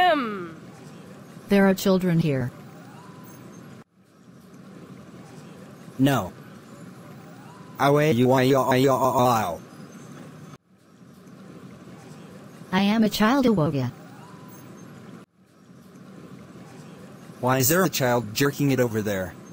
him! There are children here. No. I am a child Awoga. Why is there a child jerking it over there?